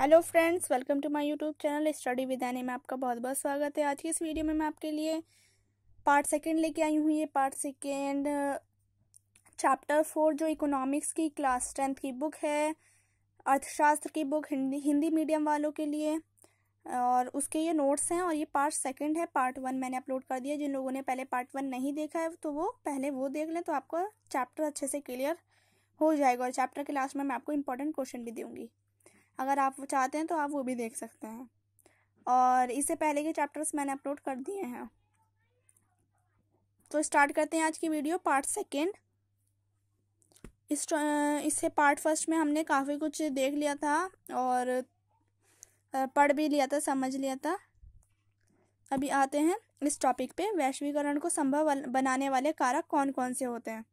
Hello friends, welcome to my YouTube channel study with Annie में आपका बहुत बहुत स्वागत है। आज की इस वीडियो में मैं आपके लिए पार्ट सेकंड लेके आई हूँ। ये पार्ट सेकंड चैप्टर 4 जो इकोनॉमिक्स की क्लास 10th की बुक है, अर्थशास्त्र की बुक, हिंदी मीडियम वालों के लिए, और उसके ये नोट्स हैं। और ये पार्ट सेकंड है। पार्ट 1 मैंने अपलोड कर दिया। जिन लोगों ने पहले पार्ट 1 नहीं देखा है तो वो पहले वो देख लें, तो आपको चैप्टर अच्छे से क्लियर हो जाएगा। और चैप्टर के लास्ट में मैं आपको इंपॉर्टेंट क्वेश्चन भी दूंगी। अगर आप वो चाहते हैं तो आप वो भी देख सकते हैं। और इससे पहले के चैप्टर्स मैंने अपलोड कर दिए हैं। तो स्टार्ट करते हैं आज की वीडियो। पार्ट सेकंड, इससे पार्ट फर्स्ट में हमने काफ़ी कुछ देख लिया था और पढ़ भी लिया था, समझ लिया था। अभी आते हैं इस टॉपिक पे, वैश्वीकरण को संभव बनाने वाले कारक कौन कौन से होते हैं।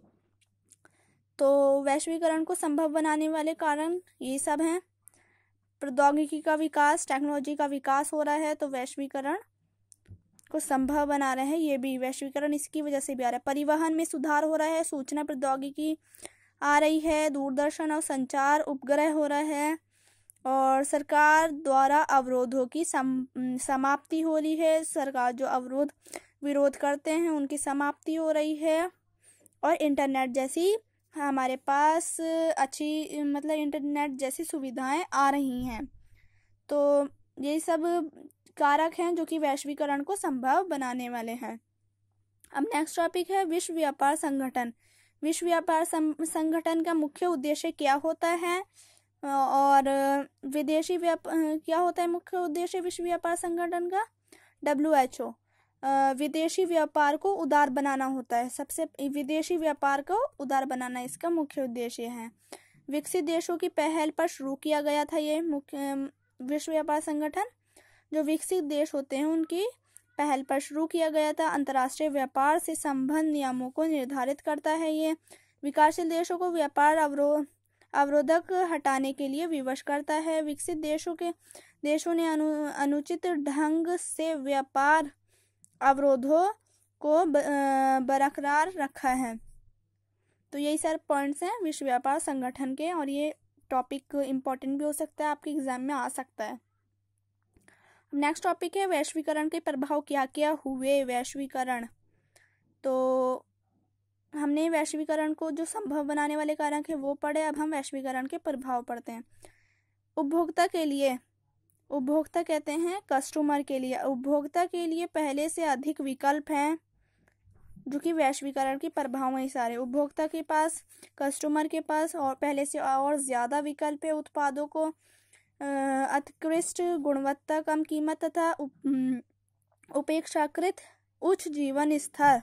तो वैश्वीकरण को संभव बनाने वाले कारण ये सब हैं। प्रौद्योगिकी का विकास, टेक्नोलॉजी का विकास हो रहा है तो वैश्वीकरण को संभव बना रहे हैं। ये भी वैश्वीकरण इसकी वजह से भी आ रहा है। परिवहन में सुधार हो रहा है, सूचना प्रौद्योगिकी आ रही है, दूरदर्शन और संचार उपग्रह हो रहा है, और सरकार द्वारा अवरोधों की समाप्ति हो रही है। सरकार जो अवरोध विरोध करते हैं उनकी समाप्ति हो रही है। और इंटरनेट जैसी हमारे पास अच्छी इंटरनेट जैसी सुविधाएं आ रही हैं। तो ये सब कारक हैं जो कि वैश्वीकरण को संभव बनाने वाले हैं। अब नेक्स्ट टॉपिक है विश्व व्यापार संगठन। विश्व व्यापार संगठन का मुख्य उद्देश्य क्या होता है, और विदेशी क्या होता है मुख्य उद्देश्य विश्व व्यापार संगठन का? WHO। विदेशी व्यापार को उदार बनाना होता है। सबसे विदेशी व्यापार को उदार बनाना इसका मुख्य उद्देश्य है। विकसित देशों की पहल पर शुरू किया गया था ये मुख्य विश्व व्यापार संगठन। जो विकसित देश होते हैं उनकी पहल पर शुरू किया गया था। अंतर्राष्ट्रीय व्यापार से संबंध नियमों को निर्धारित करता है ये। विकासशील देशों को व्यापार अवरोधक हटाने के लिए विवश करता है। विकसित देशों ने अनुचित ढंग से व्यापार अवरोधों को बरकरार रखा है। तो यही सारे पॉइंट्स हैं विश्व व्यापार संगठन के, और ये टॉपिक इम्पोर्टेंट भी हो सकता है, आपके एग्जाम में आ सकता है। नेक्स्ट टॉपिक है वैश्वीकरण के प्रभाव क्या क्या हुए। वैश्वीकरण, तो हमने वैश्वीकरण को जो संभव बनाने वाले कारक है वो पढ़े। अब हम वैश्वीकरण के प्रभाव पढ़ते हैं। उपभोक्ता के लिए, उपभोक्ता कहते हैं कस्टमर के लिए, उपभोक्ता के लिए पहले से अधिक विकल्प हैं, जो कि वैश्वीकरण के प्रभाव हैं सारे। उपभोक्ता के पास, कस्टमर के पास और पहले से और ज़्यादा विकल्प है। उत्पादों को उत्कृष्ट गुणवत्ता, कम कीमत तथा उपेक्षाकृत उच्च जीवन स्तर।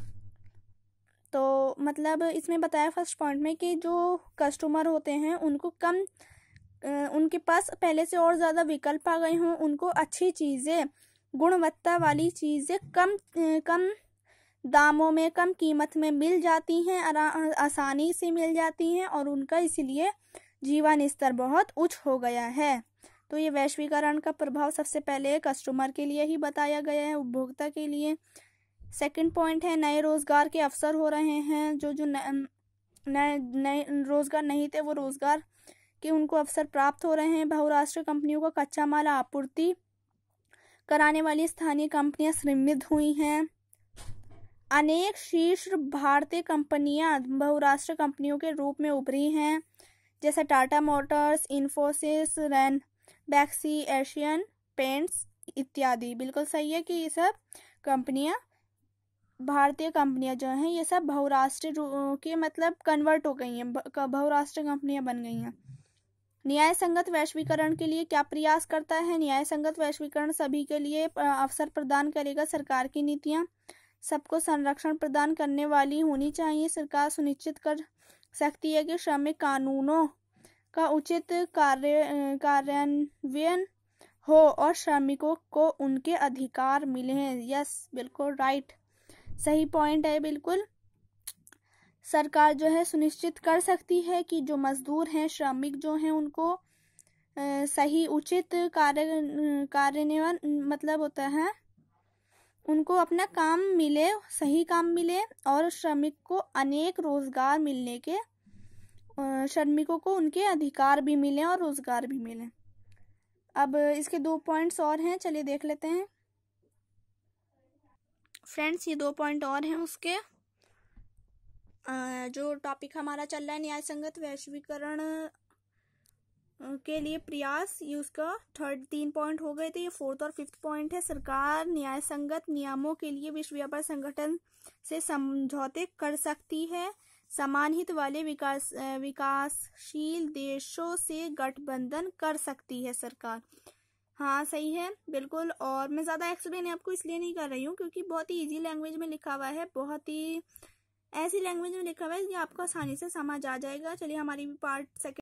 तो इसमें बताया फर्स्ट पॉइंट में कि जो कस्टमर होते हैं उनको उनके पास पहले से और ज़्यादा विकल्प आ गए हों, उनको अच्छी चीज़ें, गुणवत्ता वाली चीज़ें कम दामों में, कम कीमत में मिल जाती हैं, आसानी से मिल जाती हैं, और उनका इसलिए जीवन स्तर बहुत उच्च हो गया है। तो ये वैश्वीकरण का प्रभाव सबसे पहले कस्टमर के लिए ही बताया गया है, उपभोक्ता के लिए। सेकंड पॉइंट है नए रोजगार के अवसर हो रहे हैं। जो नए रोजगार नहीं थे वो रोजगार कि उनको अवसर प्राप्त हो रहे हैं। बहुराष्ट्रीय कंपनियों को कच्चा माल आपूर्ति कराने वाली स्थानीय कंपनियां समृद्ध हुई हैं। अनेक शीर्ष भारतीय कंपनियां बहुराष्ट्रीय कंपनियों के रूप में उभरी हैं, जैसे Tata Motors, Infosys, Ranbaxy, Asian Paints इत्यादि। बिल्कुल सही है कि ये सब कंपनियां, भारतीय कंपनियां जो हैं ये सब बहुराष्ट्रीय के कन्वर्ट हो गई हैं, बहुराष्ट्रीय कंपनियां बन गई हैं। न्याय संगत वैश्वीकरण के लिए क्या प्रयास करता है? न्याय संगत वैश्वीकरण सभी के लिए अवसर प्रदान करेगा। सरकार की नीतियां सबको संरक्षण प्रदान करने वाली होनी चाहिए। सरकार सुनिश्चित कर सकती है कि श्रमिक कानूनों का उचित कार्यान्वयन हो और श्रमिकों को उनके अधिकार मिले। यस, बिल्कुल राइट, सही पॉइंट है। बिल्कुल सरकार जो है सुनिश्चित कर सकती है कि जो मजदूर हैं, श्रमिक जो हैं, उनको सही उचित कार्यान्वयन होता है, उनको अपना काम मिले, सही काम मिले, और श्रमिक को अनेक रोजगार मिलने के, श्रमिकों को उनके अधिकार भी मिले और रोजगार भी मिले। अब इसके 2 पॉइंट्स और हैं, चलिए देख लेते हैं फ्रेंड्स। ये 2 पॉइंट और हैं उसके। जो टॉपिक हमारा चल रहा है न्याय संगत वैश्वीकरण के लिए प्रयास, ये उसका 3 पॉइंट हो गए थे। ये 4th और 5th पॉइंट है। सरकार न्याय संगत नियमों के लिए विश्व व्यापार संगठन से समझौते कर सकती है। समान हित वाले विकासशील देशों से गठबंधन कर सकती है सरकार। हाँ सही है बिल्कुल। और मैं ज़्यादा एक्सप्लेन आपको इसलिए नहीं कर रही हूँ क्योंकि बहुत ही इजी लैंग्वेज में लिखा हुआ है, बहुत ही ऐसी लैंग्वेज में लिखा हुआ है कि आपको आसानी से समझ आ जाएगा। चलिए हमारी भी पार्ट 2